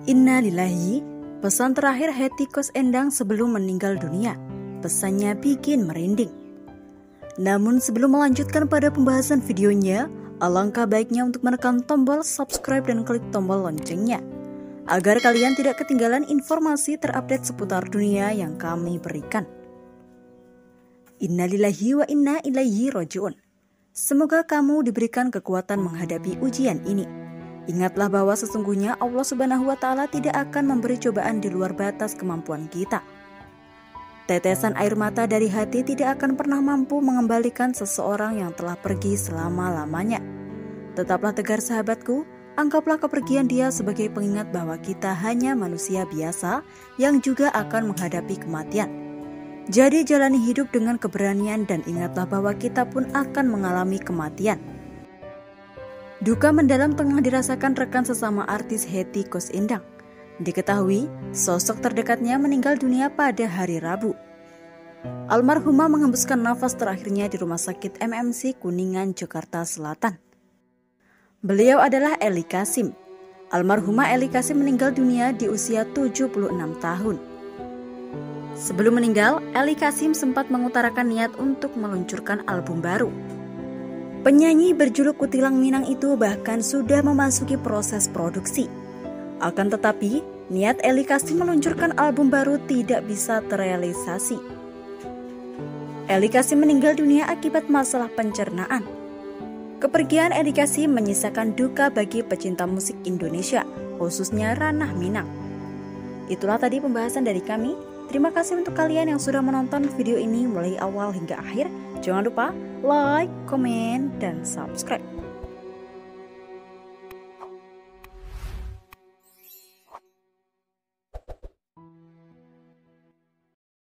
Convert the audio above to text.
Inna lillahi, pesan terakhir Hetty Koes Endang sebelum meninggal dunia. Pesannya bikin merinding. Namun sebelum melanjutkan pada pembahasan videonya, alangkah baiknya untuk menekan tombol subscribe dan klik tombol loncengnya, agar kalian tidak ketinggalan informasi terupdate seputar dunia yang kami berikan. Inna lillahi wa inna ilaihi raji'un. Semoga kamu diberikan kekuatan menghadapi ujian ini. Ingatlah bahwa sesungguhnya Allah Subhanahu wa Ta'ala tidak akan memberi cobaan di luar batas kemampuan kita. Tetesan air mata dari hati tidak akan pernah mampu mengembalikan seseorang yang telah pergi selama-lamanya. Tetaplah tegar sahabatku, anggaplah kepergian dia sebagai pengingat bahwa kita hanya manusia biasa yang juga akan menghadapi kematian. Jadi jalani hidup dengan keberanian dan ingatlah bahwa kita pun akan mengalami kematian. Duka mendalam tengah dirasakan rekan sesama artis Hetty Koes Endang. Diketahui, sosok terdekatnya meninggal dunia pada hari Rabu. Almarhumah menghembuskan nafas terakhirnya di Rumah Sakit MMC Kuningan, Jakarta Selatan. Beliau adalah Eli Kasim. Almarhumah Eli Kasim meninggal dunia di usia 76 tahun. Sebelum meninggal, Eli Kasim sempat mengutarakan niat untuk meluncurkan album baru. Penyanyi berjuluk Kutilang Minang itu bahkan sudah memasuki proses produksi. Akan tetapi, niat Eli Kasim meluncurkan album baru tidak bisa terrealisasi. Eli Kasim meninggal dunia akibat masalah pencernaan. Kepergian Eli Kasim menyisakan duka bagi pecinta musik Indonesia, khususnya ranah Minang. Itulah tadi pembahasan dari kami. Terima kasih untuk kalian yang sudah menonton video ini mulai awal hingga akhir. Jangan lupa like, komen, dan subscribe.